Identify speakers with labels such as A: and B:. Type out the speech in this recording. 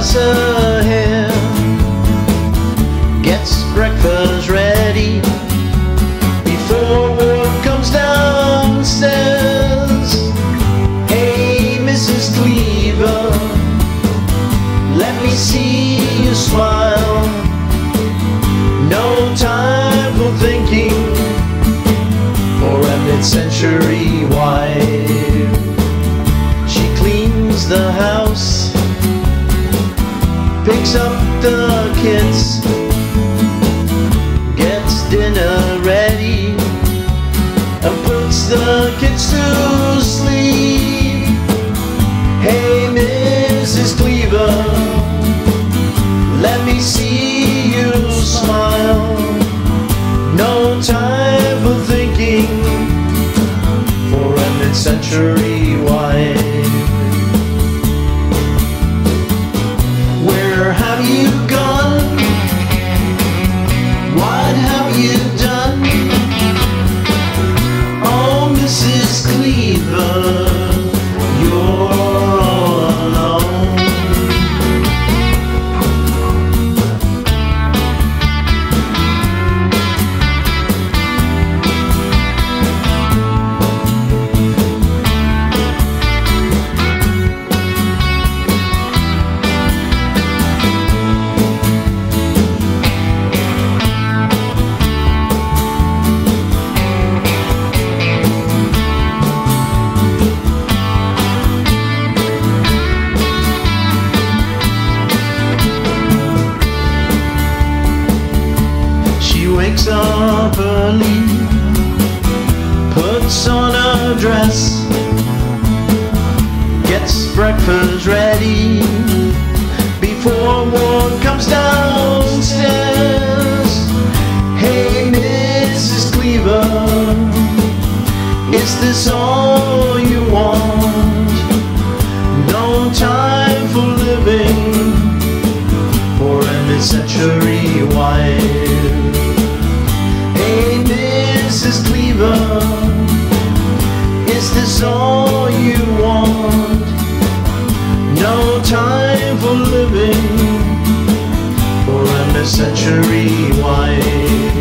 A: does her hair, gets breakfast ready before work comes downstairs. Hey, Mrs. Cleaver, let me see you smile. No time for thinking for a mid-century wife. She cleans the house, picks up the kids, gets dinner ready, and puts the kids to sleep. Hey, Mrs. Cleaver, let me see you smile. No time for thinking for a mid-century wife. Where have you gone? What have you done? Oh, Mrs. Cleaver, you're all alone. Wakes up early, puts on a dress, gets breakfast ready before one comes downstairs. Hey, Mrs. Cleaver, is this all you want? No time for living for a mid-century wife. Hey, Mrs. Cleaver, is this all you want? No time for living for a mid-century wife.